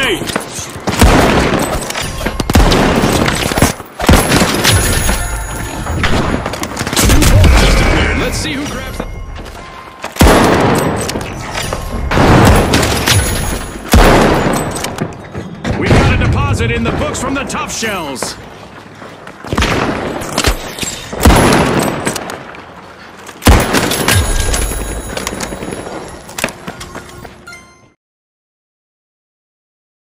grenade! Let's see who grabs it. We've got a deposit in the books from the top shells.